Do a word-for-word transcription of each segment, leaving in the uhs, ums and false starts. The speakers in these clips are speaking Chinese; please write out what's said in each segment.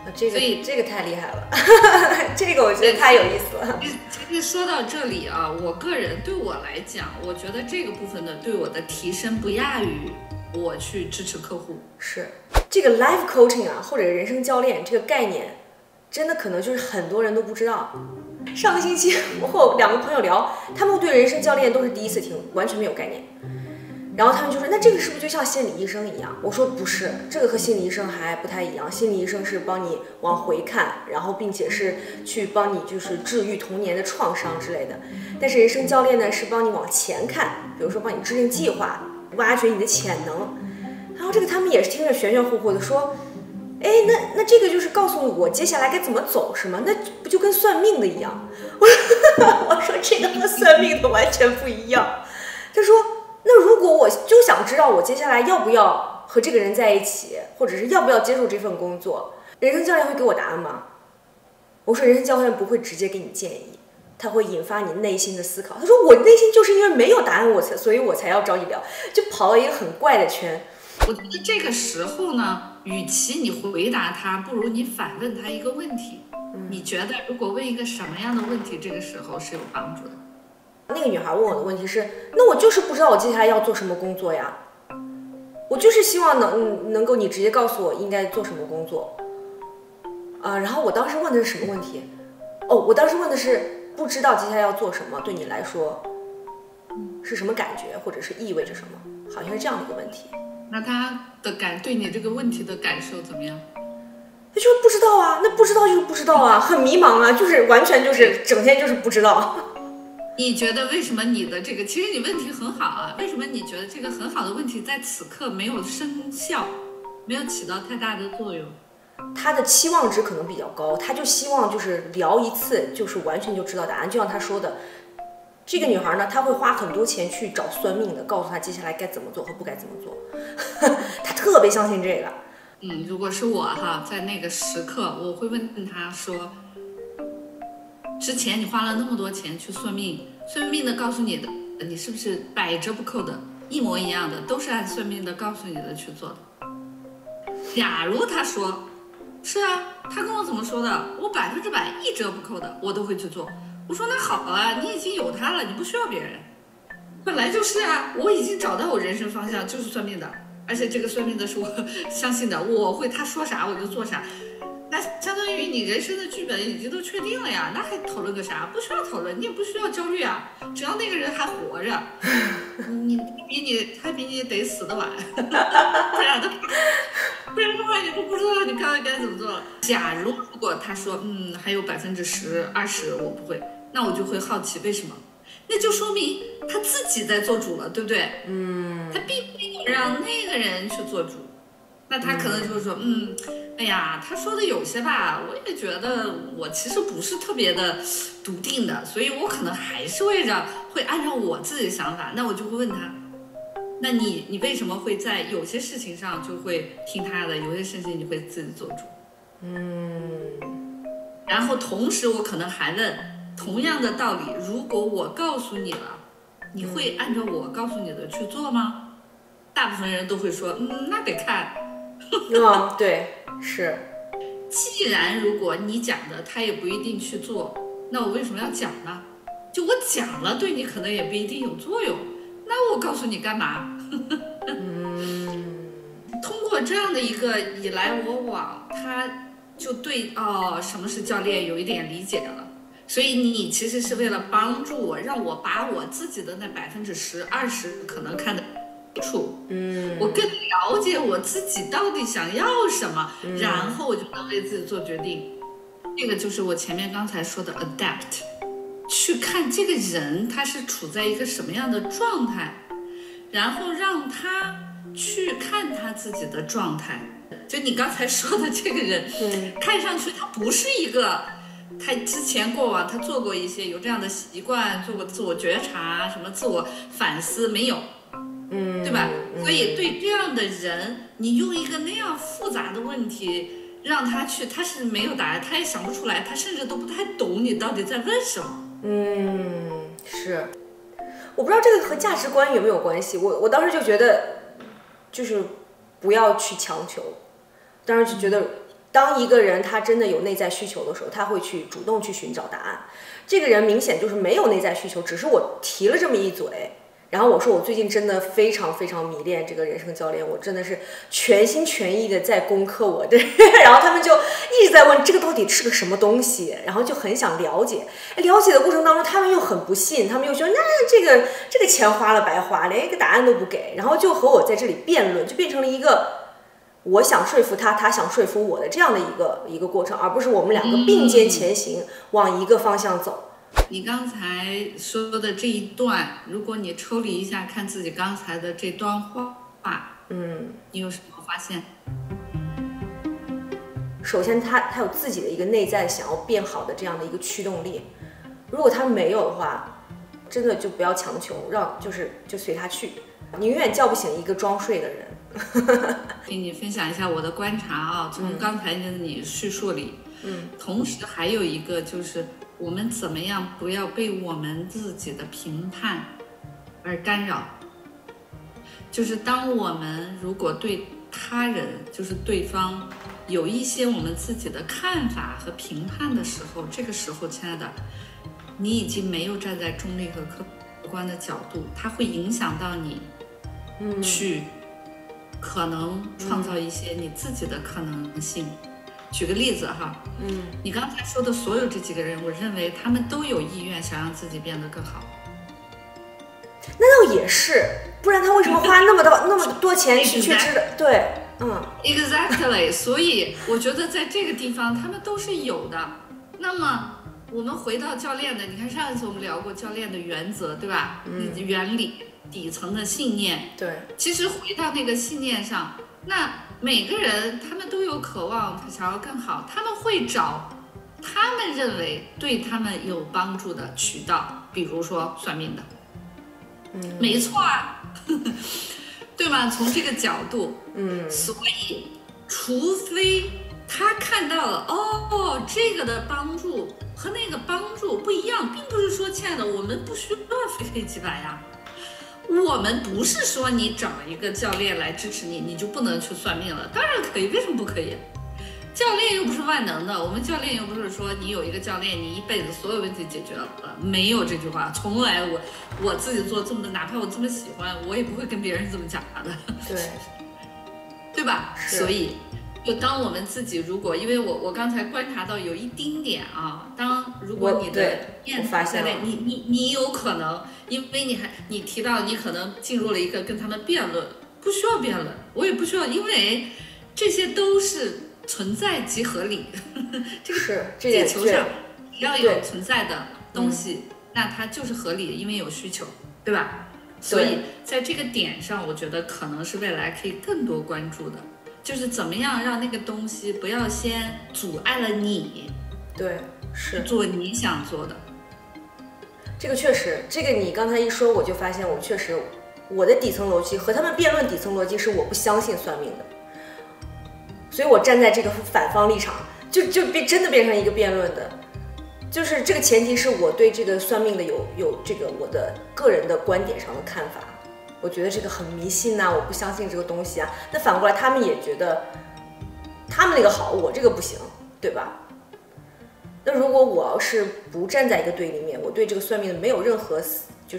这个所以这个太厉害了，这个我觉得太有意思了。 其实说到这里啊，我个人对我来讲，我觉得这个部分呢，对我的提升不亚于我去支持客户。 是这个 life coaching 啊，或者人生教练这个概念，真的可能就是很多人都不知道。上个星期我和两个朋友聊，他们对人生教练都是第一次听，完全没有概念。然后他们就说，那这个是不是就像心理医生一样？我说不是，这个和心理医生还不太一样。心理医生是帮你往回看，然后并且是去帮你就是治愈童年的创伤之类的。但是人生教练呢，是帮你往前看，比如说帮你制定计划，挖掘你的潜能。然后这个他们也是听着玄玄乎乎的说，哎，那那这个就是告诉我接下来该怎么走是吗？那不就跟算命的一样？我说我说这个和算命的完全不一样。他说，那如果我就想知道我接下来要不要和这个人在一起，或者是要不要接受这份工作，人生教练会给我答案吗？我说人生教练不会直接给你建议，他会引发你内心的思考。他说我内心就是因为没有答案，我才所以我才要找你聊，就跑了一个很怪的圈。 我觉得这个时候呢，与其你回答他，不如你反问他一个问题。嗯、你觉得如果问一个什么样的问题，这个时候是有帮助的？ 那个女孩问我的问题是，那我就是不知道我接下来要做什么工作呀，我就是希望能能够你直接告诉我应该做什么工作啊。然后我当时问的是什么问题？哦，我当时问的是不知道接下来要做什么，对你来说是什么感觉，或者是意味着什么，好像是这样的一个问题。 那他的感对你这个问题的感受怎么样？ 他就是不知道啊，那不知道就是不知道啊，很迷茫啊，就是完全就是整天就是不知道。 你觉得为什么你的这个，其实你问题很好啊，为什么你觉得这个很好的问题在此刻没有生效，没有起到太大的作用？ 他的期望值可能比较高，他就希望就是聊一次就是完全就知道答案，就像他说的，这个女孩呢，她会花很多钱去找算命的，告诉她接下来该怎么做和不该怎么做，她特别相信这个。 嗯，如果是我哈，在那个时刻，我会问他说，之前你花了那么多钱去算命，算命的告诉你的，你是不是百折不扣的，一模一样的，都是按算命的告诉你的去做的？假如他说，是啊，他跟我怎么说的，我百分之百一折不扣的，我都会去做。我说那好啊，你已经有他了，你不需要别人。本来就是啊，我已经找到我人生方向，就是算命的，而且这个算命的是我相信的，我会他说啥我就做啥。那相当于你人生的剧本已经都确定了呀，那还讨论个啥？不需要讨论，你也不需要焦虑啊，只要那个人还活着，你比你他比你得死得晚，不然的话，不然的话你都不知道你刚才该怎么做了。假如如果他说嗯还有百分之十二十我不会，那我就会好奇为什么？那就说明他自己在做主了，对不对？嗯，他并没有让那个人去做主。那他可能就会说，嗯，哎呀，他说的有些吧，我也觉得我其实不是特别的笃定的，所以我可能还是为着会按照我自己的想法，那我就会问他，那你你为什么会在有些事情上就会听他的，有些事情你会自己做主？嗯，然后同时我可能还问，同样的道理，如果我告诉你了，你会按照我告诉你的去做吗？大部分人都会说，嗯，那得看。 哦，对，是。 既然如果你讲的他也不一定去做，那我为什么要讲呢？就我讲了，对你可能也不一定有作用，那我告诉你干嘛？嗯，通过这样的一个你来我往，他就对哦什么是教练有一点理解了。所以你其实是为了帮助我，让我把我自己的那百分之十、二十可能看得清楚，嗯，我更了解我自己到底想要什么，嗯，然后我就能为自己做决定。这个就是我前面刚才说的 adapt， 去看这个人他是处在一个什么样的状态，然后让他去看他自己的状态。就你刚才说的这个人，嗯，看上去他不是一个。他之前过往他做过一些有这样的习惯，做过自我觉察，什么自我反思没有，嗯，对吧？嗯，所以对这样的人，你用一个那样复杂的问题让他去，他是没有答案，他也想不出来，他甚至都不太懂你到底在问什么。 嗯，是，我不知道这个和价值观有没有关系。我我当时就觉得，就是不要去强求，当时就觉得当一个人他真的有内在需求的时候，他会去主动去寻找答案。这个人明显就是没有内在需求，只是我提了这么一嘴，然后我说我最近真的非常非常迷恋这个人生教练，我真的是全心全意的在攻克我的，然后他们就一直在问这个到底是个什么东西，然后就很想了解。了解的过程当中，他们又很不信，他们又说那这个这个钱花了白花，连一个答案都不给，然后就和我在这里辩论，就变成了一个我想说服他，他想说服我的这样的一个一个过程，而不是我们两个并肩前行，嗯、往一个方向走。 你刚才说的这一段，如果你抽离一下看自己刚才的这段话， 嗯， 你有什么发现？ 首先他，他他有自己的一个内在想要变好的这样的一个驱动力。如果他没有的话，真的就不要强求，让就是就随他去。你永远叫不醒一个装睡的人。 给你分享一下我的观察啊，从刚才的你叙述里， 嗯， 同时还有一个就是我们怎么样不要被我们自己的评判而干扰。就是当我们如果对他人，就是对方有一些我们自己的看法和评判的时候，这个时候，亲爱的，你已经没有站在中立和客观的角度，它会影响到你， 嗯， 去可能创造一些你自己的可能性。嗯、举个例子哈， 嗯， 你刚才说的所有这几个人，我认为他们都有意愿想让自己变得更好。 那倒也是，不然他为什么花那么多那么多钱去去知道？对，嗯 ，exactly。所以我觉得在这个地方他们都是有的。那么我们回到教练的，你看上一次我们聊过教练的原则，对吧？ 嗯， 原理、底层的信念。 对， 其实回到那个信念上，那每个人他们都有渴望，他想要更好，他们会找他们认为对他们有帮助的渠道，比如说算命的。 嗯， 没错啊，对吗？从这个角度， 嗯， 所以除非他看到了，哦，这个的帮助和那个帮助不一样，并不是说，亲爱的，我们不需要非黑即白呀。我们不是说你找一个教练来支持你，你就不能去算命了，当然可以，为什么不可以？教练又不是万能的，我们教练又不是说你有一个教练，你一辈子所有问题解决了，没有这句话，从来我我自己做这么的，哪怕我这么喜欢，我也不会跟别人这么讲的， 对， 对吧？所以，就当我们自己如果，因为我我刚才观察到有一丁点啊，当如果你的验发现了， 你你你有可能，因为你还你提到你可能进入了一个跟他们辩论，不需要辩论，我也不需要，因为这些都是。存在即合理，这个地球上只要有存在的东西，嗯、那它就是合理，因为有需求，对吧？所以在这个点上，我觉得可能是未来可以更多关注的，就是怎么样让那个东西不要先阻碍了你， 对，是做你想做的。 这个确实，这个你刚才一说，我就发现我确实我的底层逻辑和他们辩论底层逻辑是我不相信算命的。所以我站在这个反方立场，就就变真的变成一个辩论的，就是这个前提是我对这个算命的有有这个我的个人的观点上的看法，我觉得这个很迷信呐、啊，我不相信这个东西啊。那反过来他们也觉得他们那个好，我这个不行，对吧？那如果我要是不站在一个对立面，我对这个算命的没有任何就是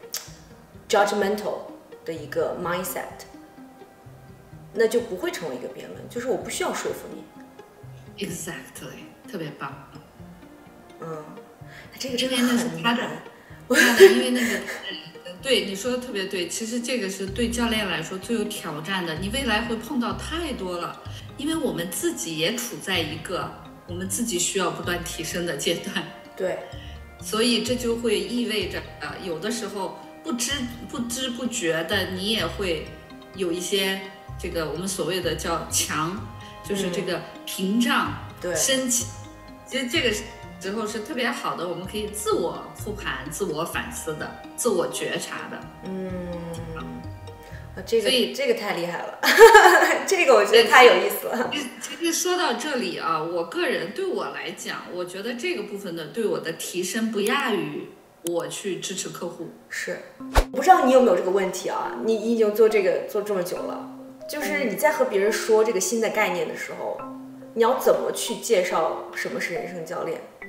judgmental 的一个 mindset。那就不会成为一个辩论，就是我不需要说服你。 Exactly， 特别棒。 嗯，这个真的很难。 因为那个，对你说的特别对，其实这个是对教练来说最有挑战的，你未来会碰到太多了，因为我们自己也处在一个我们自己需要不断提升的阶段。 对， 所以这就会意味着，呃，有的时候不知不知不觉的，你也会有一些。这个我们所谓的叫墙，就是这个屏障升起、嗯、其实这个时候是特别好的，我们可以自我复盘、自我反思的、自我觉察的。 嗯，啊，这个所以这个太厉害了，这个我觉得太有意思了。 其实说到这里啊，我个人对我来讲，我觉得这个部分的对我的提升不亚于我去支持客户。 是，我不知道你有没有这个问题啊？你已经做这个做这么久了。就是你在和别人说这个新的概念的时候， 你要怎么去介绍什么是人生教练？